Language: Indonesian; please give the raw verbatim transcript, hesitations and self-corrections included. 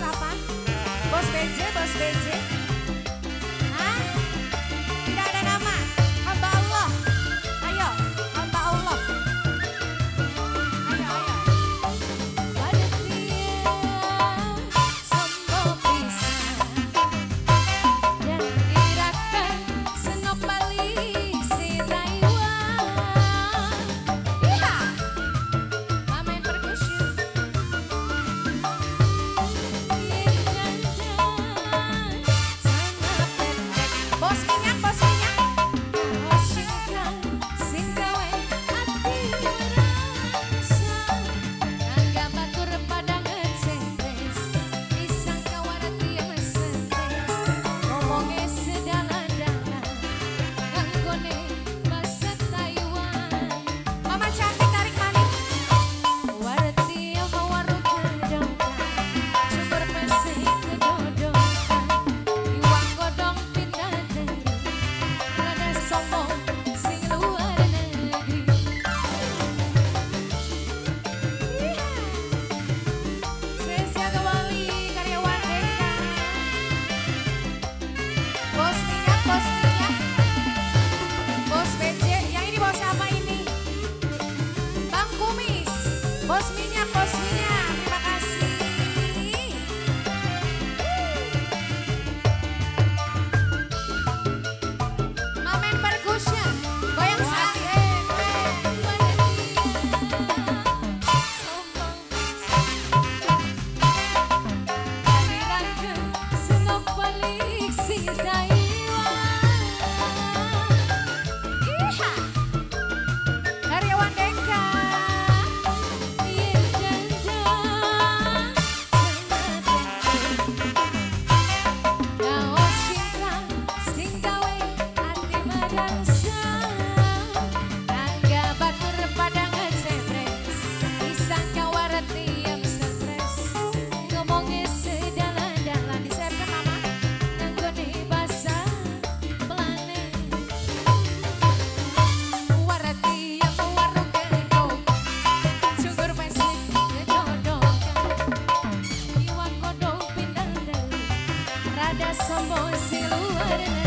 apa? Bos B J, bos B J. Hah? Tidak ada nama. Hamba Allah. Ayo, hamba Allah. Ayo, ayo. Pada dia sombong pisah dan irakan senop balik si Taiwan. Iya. Mamen percussion. Bos minyak, bos minyak. Washington, sing gawe ati rasa. Nangga batur padangan sentes, disangka warati mesentes. Ngomongnya sedalan-dalan, nganggone bahasa Taiwan. Mama cantik tarik manik. Warati mau warung kedongkan, sumber masih kedodongan. Iwang godong pindah dari, rada sombong sing luar negeri. Iya. Spesial kembali karyawan Deka. Bos minyak, bos minyak. Bos B J, yang ini bos apa ini? Bang Kumis. Bos minyak, bos minyak. Terima kasih. Mamen percussion, goyang sekali. Senop balik si Taiwan. Iha. Karyawan Deka. Yen jangan Kaos cinta sing gawe ati madarsa. Nangga batur padangan sempres, disangka warati yang stres. Ngomongnya sedalan-dalan, diserkan mama nanggone bahasa Belanda. Warati yang warung kedong, syukur masih kedodongan. Iwang kodong pindah dari, rada sombong si luar negeri.